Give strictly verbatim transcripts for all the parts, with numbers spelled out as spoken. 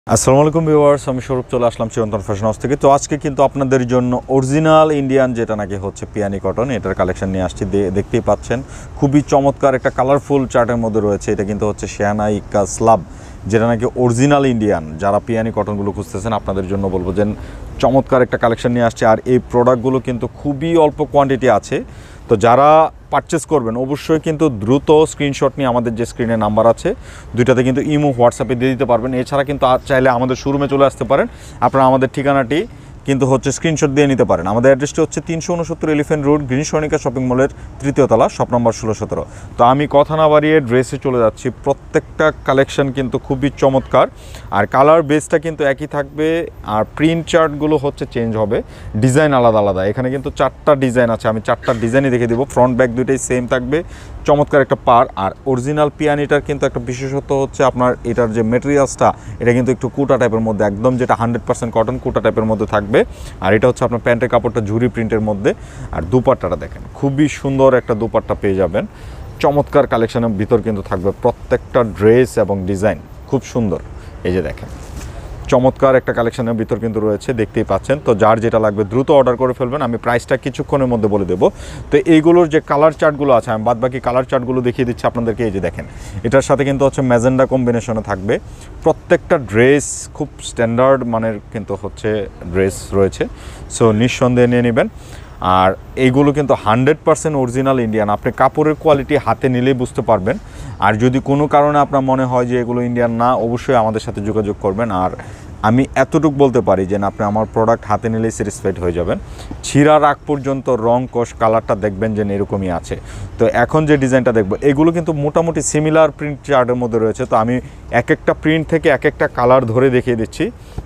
আসসালামু আলাইকুম ভিউয়ার্স, আমি স্বরূপ চলে আসলাম চিরন্তন ফ্যাশন হাউস থেকে। তো আজকে কিন্তু আপনাদের জন্য অরিজিনাল ইন্ডিয়ান যেটা নাকি হচ্ছে পিয়ানি কটন, এটার কালেকশন নিয়ে আসছি। দেখতেই পাচ্ছেন খুবই চমৎকার একটা কালারফুল চার্টের মধ্যে রয়েছে। এটা কিন্তু হচ্ছে শেয়ানাই স্লাব, যেটা নাকি অরিজিনাল ইন্ডিয়ান। যারা পিয়ানি কটনগুলো খুঁজতেছেন আপনাদের জন্য বলবো যে চমৎকার একটা কালেকশন নিয়ে আসছে। আর এই প্রোডাক্টগুলো কিন্তু খুবই অল্প কোয়ান্টিটি আছে। তো যারা পারচেস করবেন অবশ্যই কিন্তু দ্রুত স্ক্রিনশট নিয়ে আমাদের যে স্ক্রিনে নাম্বার আছে দুইটাতে কিন্তু ইমো হোয়াটসঅ্যাপে দিয়ে দিতে পারবেন। এছাড়া কিন্তু চাইলে আমাদের শোরুমে চলে আসতে পারেন। আপনারা আমাদের ঠিকানাটি কিন্তু হচ্ছে স্ক্রিনশট দিয়ে নিতে পারেন। আমাদের অ্যাড্রেসটি হচ্ছে তিনশো উনসত্তর elephant road, green Sonika shopping মলের তৃতীয় তলা, শপ নম্বর ষোলো সতেরো। তো আমি কথা না বাড়িয়ে ড্রেসে চলে যাচ্ছি। প্রত্যেকটা কালেকশন কিন্তু খুবই চমৎকার, আর কালার বেসটা কিন্তু একই থাকবে, আর প্রিন্ট চার্টগুলো হচ্ছে চেঞ্জ হবে, ডিজাইন আলাদা আলাদা। এখানে কিন্তু চারটা ডিজাইন আছে, আমি চারটা ডিজাইনই দেখে দেবো। ফ্রন্ট ব্যাক দুইটাই সেম থাকবে, চমৎকার একটা পার। আর অরিজিনাল পিয়ানিটার কিন্তু একটা বিশেষত্ব হচ্ছে আপনার এটার যে মেটেরিয়ালসটা, এটা কিন্তু একটু কুটা টাইপের মধ্যে, একদম যেটা হান্ড্রেড পার্সেন্ট কটন কুটা টাইপের মধ্যে থাকবে। আর এটা হচ্ছে আপনার প্যান্টের কাপড়টা ঝুরি প্রিন্টের মধ্যে। আর দুপাট্টাটা দেখেন, খুবই সুন্দর একটা দুপাট্টা পেয়ে যাবেন। চমৎকার কালেকশনের ভিতর কিন্তু থাকবে প্রত্যেকটা ড্রেস এবং ডিজাইন খুব সুন্দর। এই যে দেখেন চমৎকার একটা কালেকশনের ভিতর কিন্তু রয়েছে, দেখতেই পাচ্ছেন। তো যার যেটা লাগবে দ্রুত অর্ডার করে ফেলবেন। আমি প্রাইসটা কিছুক্ষণের মধ্যে বলে দেবো। তো এইগুলোর যে কালার চার্টগুলো আছে, আমি বাদ বাকি কালার চার্টগুলো দেখিয়ে দিচ্ছি আপনাদেরকে। এই যে দেখেন, এটার সাথে কিন্তু হচ্ছে ম্যাজেন্ডা কম্বিনেশনে থাকবে। প্রত্যেকটা ড্রেস খুব স্ট্যান্ডার্ড মানের কিন্তু হচ্ছে ড্রেস রয়েছে, সো নিঃসন্দেহে নিয়ে নেবেন। আর এইগুলো কিন্তু হান্ড্রেড পার্সেন্ট অরিজিনাল ইন্ডিয়ান। আপনি কাপড়ের কোয়ালিটি হাতে নিলেই বুঝতে পারবেন। আর যদি কোনো কারণে আপনার মনে হয় যে এগুলো ইন্ডিয়ান না, অবশ্যই আমাদের সাথে যোগাযোগ করবেন। আর আমি এতটুকু বলতে পারি যে আপনি আমার প্রোডাক্ট হাতে নিলেই স্যাটিসফাইড হয়ে যাবেন। ছিঁড়ার আগ পর্যন্ত রং কষ কালারটা দেখবেন যে এরকমই আছে। তো এখন যে ডিজাইনটা দেখবো, এগুলো কিন্তু মোটামুটি সিমিলার প্রিন্ট চার্টের মধ্যে রয়েছে। তো আমি এক একটা প্রিন্ট থেকে এক একটা কালার ধরে দেখিয়ে দিচ্ছি।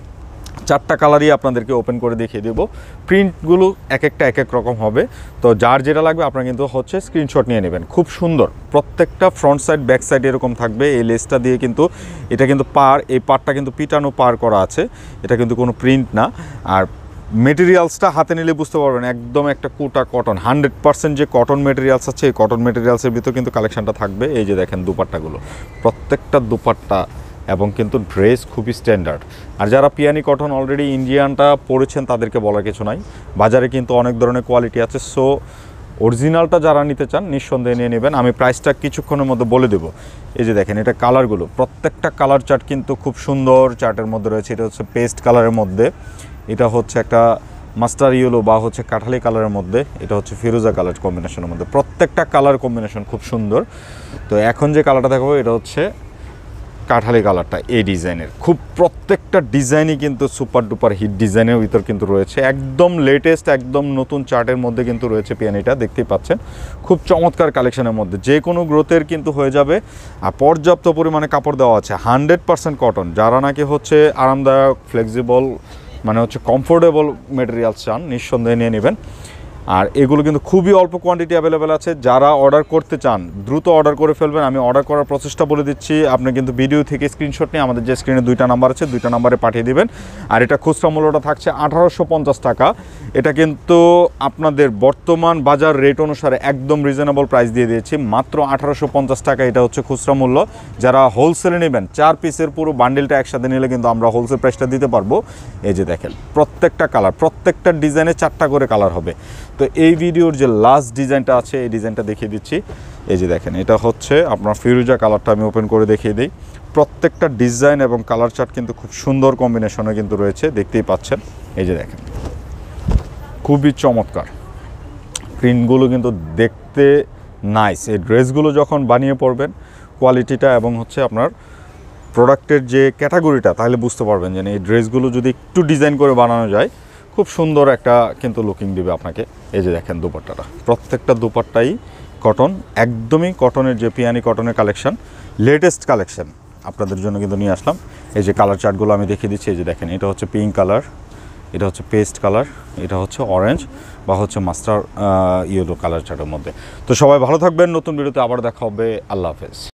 চারটা কালারই আপনাদেরকে ওপেন করে দেখিয়ে দেবো। প্রিন্টগুলো এক একটা এক এক রকম হবে। তো যার যেটা লাগবে আপনারা কিন্তু হচ্ছে স্ক্রিনশট নিয়ে নেবেন। খুব সুন্দর প্রত্যেকটা, ফ্রন্ট সাইড ব্যাক সাইড এরকম থাকবে। এই লেসটা দিয়ে কিন্তু এটা কিন্তু পার, এই পারটা কিন্তু পিটানো পার করা আছে, এটা কিন্তু কোনো প্রিন্ট না। আর মেটেরিয়ালসটা হাতে নিলে বুঝতে পারবেন একদম একটা কোটা কটন, হান্ড্রেড পার্সেন্ট যে কটন মেটেরিয়ালস আছে, এই কটন মেটেরিয়ালসের ভিতর কিন্তু কালেকশানটা থাকবে। এই যে দেখেন দুপাট্টাগুলো, প্রত্যেকটা দুপাট্টা এবং কিন্তু ড্রেস খুবই স্ট্যান্ডার্ড। আর যারা পিয়ানি কটন অলরেডি ইন্ডিয়ানটা পরেছেন তাদেরকে বলার কিছু নাই, বাজারে কিন্তু অনেক ধরনের কোয়ালিটি আছে। সো অরিজিনালটা যারা নিতে চান নিঃসন্দেহে নিয়ে নেবেন। আমি প্রাইসটা কিছুক্ষণের মধ্যে বলে দেবো। এই যে দেখেন, এটা কালারগুলো, প্রত্যেকটা কালার চার্ট কিন্তু খুব সুন্দর চার্টের মধ্যে রয়েছে। এটা হচ্ছে পেস্ট কালারের মধ্যে, এটা হচ্ছে একটা মাস্টার ইয়েলো বা হচ্ছে কাঠালি কালারের মধ্যে, এটা হচ্ছে ফিরোজা কালার কম্বিনেশনের মধ্যে। প্রত্যেকটা কালার কম্বিনেশন খুব সুন্দর। তো এখন যে কালারটা দেখাবো এটা হচ্ছে কাঠালি কালারটা, এই ডিজাইনের। খুব প্রত্যেকটা ডিজাইনই কিন্তু সুপার ডুপার হিট ডিজাইনের ভিতর কিন্তু রয়েছে, একদম লেটেস্ট একদম নতুন চার্টের মধ্যে কিন্তু রয়েছে পিয়ানিটা, দেখতেই পাচ্ছেন। খুব চমৎকার কালেকশনের মধ্যে, যে কোনো গ্রোথের কিন্তু হয়ে যাবে। আর পর্যাপ্ত পরিমাণে কাপড় দেওয়া আছে, হান্ড্রেড পার্সেন্ট কটন। যারা নাকি হচ্ছে আরামদায়ক, ফ্লেক্সিবল, মানে হচ্ছে কমফোর্টেবল মেটেরিয়ালস চান, নিঃসন্দেহে নিয়ে নেবেন। আর এগুলো কিন্তু খুবই অল্প কোয়ান্টিটি অ্যাভেলেবেল আছে। যারা অর্ডার করতে চান দ্রুত অর্ডার করে ফেলবেন। আমি অর্ডার করার প্রসেসটা বলে দিচ্ছি। আপনি কিন্তু ভিডিও থেকে স্ক্রিনশট নিয়ে আমাদের যে স্ক্রিনে দুইটা নাম্বার আছে, দুইটা নাম্বারে পাঠিয়ে দিবেন। আর এটা খুচরা মূল্যটা থাকছে আঠারোশো পঞ্চাশ টাকা। এটা কিন্তু আপনাদের বর্তমান বাজার রেট অনুসারে একদম রিজনেবল প্রাইস দিয়ে দিয়েছি, মাত্র আঠারোশো পঞ্চাশ টাকা। এটা হচ্ছে খুচরা মূল্য। যারা হোলসেলে নেবেন, চার পিসের পুরো বান্ডেলটা একসাথে নিলে কিন্তু আমরা হোলসেল প্রাইসটা দিতে পারবো। এই যে দেখেন প্রত্যেকটা কালার, প্রত্যেকটা ডিজাইনে চারটা করে কালার হবে। তো এই ভিডিওর যে লাস্ট ডিজাইনটা আছে, এই ডিজাইনটা দেখিয়ে দিচ্ছি। এই যে দেখেন, এটা হচ্ছে আপনার ফিরোজা কালারটা, আমি ওপেন করে দেখিয়ে দিই। প্রত্যেকটা ডিজাইন এবং কালার চার্ট কিন্তু খুব সুন্দর কম্বিনেশনে কিন্তু রয়েছে, দেখতেই পাচ্ছেন। এই যে দেখেন, খুবই চমৎকার প্রিন্টগুলো কিন্তু দেখতে নাইস। এই ড্রেসগুলো যখন বানিয়ে পড়বেন কোয়ালিটিটা এবং হচ্ছে আপনার প্রোডাক্টের যে ক্যাটাগরিটা, তাহলে বুঝতে পারবেন যে এই ড্রেসগুলো যদি একটু ডিজাইন করে বানানো যায় খুব সুন্দর একটা কিন্তু লুকিং দিবে আপনাকে। এই যে দেখেন দুপাট্টাটা, প্রত্যেকটা দুপাট্টাই কটন, একদমই কটনের যে পিয়ানি কটনের কালেকশন, লেটেস্ট কালেকশন আপনাদের জন্য কিন্তু নিয়ে আসলাম। এই যে কালার চার্টগুলো আমি দেখিয়ে দিচ্ছি। এই যে দেখেন, এটা হচ্ছে পিঙ্ক কালার, এটা হচ্ছে পেস্ট কালার, এটা হচ্ছে অরেঞ্জ বা হচ্ছে মাস্টার ইয়েলো কালার চার্টের মধ্যে। তো সবাই ভালো থাকবেন, নতুন ভিডিওতে আবার দেখা হবে। আল্লাহ হাফেজ।